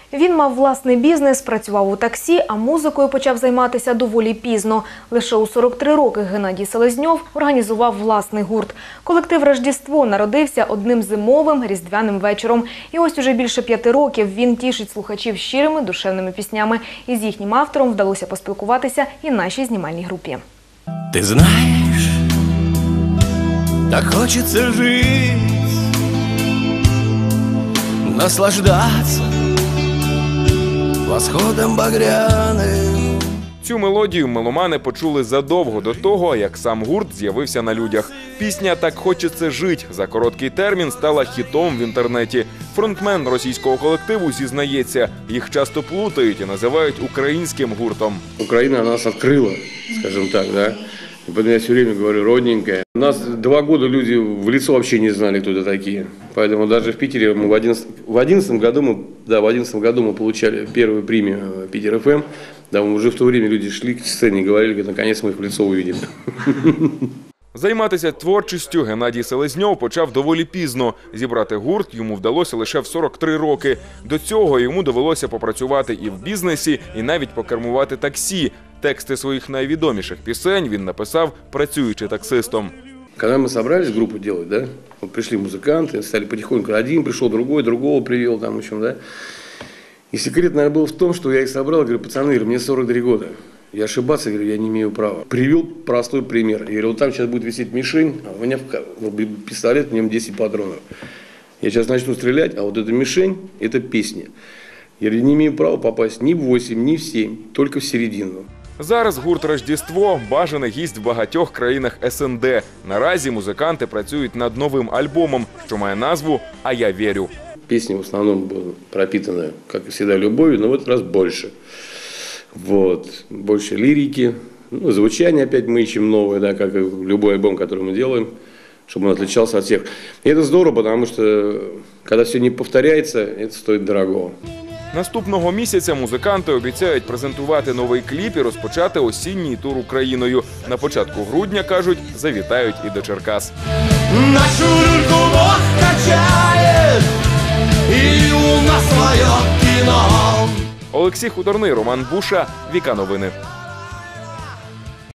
Він мав власний бізнес, працював у таксі, а музикою почав займатися доволі пізно. Лише у 43 роки Геннадій Селезньов організував власний гурт. Колектив «Рождество» народився одним зимовим різдвяним вечором. І ось уже більше 5 років він тішить слухачів щирими душевними піснями. І з їхнім автором вдалося поспілкуватися і нашій знімальній групі. Ти знаєш, так хочеться жити, наслаждаться восходом багряним. Цю мелодію меломани почули задовго до того, як сам гурт з'явився на людях. Пісня «Так хочеться жить» за короткий термін стала хітом в інтернеті. Фронтмен російського колективу зізнається, їх часто плутають і називають українським гуртом. Украина нас открыла, скажем так, да. И поэтому я все время говорю родненькая. У нас 2 года люди в лицо вообще не знали, кто это такие. Поэтому даже в Питере мы в 11 году мы получали первую премию Питер ФМ. Да, уже в то время люди шли к сцене и говорили, что наконец мы их в лицо увидим. Займатися творчістю Геннадій Селезньов почав доволі пізно. Зібрати гурт йому вдалося лише в 43 роки. До цього йому довелося попрацювати і в бізнесі, і навіть покермувати таксі. Тексти своїх найвідоміших пісень він написав, працюючи таксистом. Когда мы собрались группу делать, да, вот пришли музыканты, стали потихоньку, один пришел, другой, другого привел, там, в общем, да. И секрет, наверное, был в том, что я их собрал, говорю, пацаны, мне 43 года. Я ошибаться, говорю, я не имею права. Привел простой пример. Я говорю, вот там сейчас будет висеть мишень, а у меня пистолет, в нем 10 патронов. Я сейчас начну стрелять, а вот эта мишень, это песня. Я говорю, не имею права попасть ни в 8, ни в 7, только в середину. Зараз гурт «Рождество» – бажаний гість в багатьох країнах СНД. Наразі музиканти працюють над новим альбомом, що має назву «А я вірю». Песня в основном была пропитана, как и всегда, любовью, но в этот раз больше. Вот. Больше лирики. Ну, звучание опять мы ищем новое, да, как и любой альбом, который мы делаем, чтобы он отличался от всех. И это здорово, потому что, когда все не повторяется, это стоит дорого. Наступного місяця музиканти обіцяють презентувати новий кліп і розпочати осінній тур Україною. На початку грудня, кажуть, завітають і до Черкас. Нашу люльку Бог качає, і у нас своє кіно. Олексій Хуторний, Роман Буша, Віка Новини.